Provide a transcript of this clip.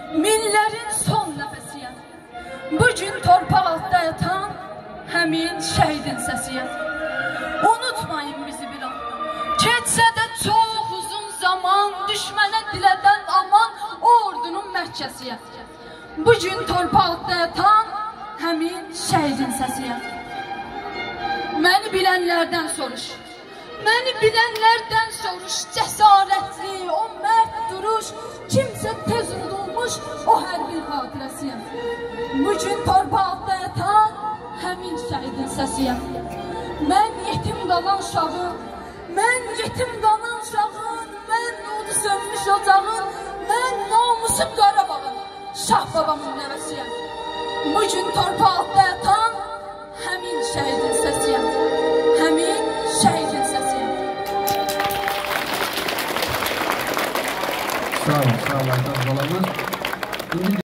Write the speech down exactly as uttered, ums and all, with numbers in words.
minlərin son nəfəsiyəm. Bugün torpaq altda yatan həmin şəhidin səsiyəm. Unutmayın bizi bir an. Keçsə də çox uzun zaman, düşmənə dilədən aman, o ordunun məhkəsiyəm. Bugün torpaq altda yatan həmin şəhidin səsiyəm. Məni bilənlərdən soruş. Məni bilənlərdən soruş. Cəsarətli, o mərd duruş, kimsə tez unudulmuş, o hər bir xatirəsiyəm. Bugün torpaq altda yatan həmin şəhidin səsiyəm. Mən yetim qalan uşağın, mən yetim qalan uşağın, mən nudu sönmüş ocağın, mən namusum Qarabağın, Şah babamın nəvəsiyəm. Bugün torpaq altda yatan həmin şəhidin səsiyəm. Həmin şəhidin səsiyəm. Sağ olun, sağ olun, sağ olun.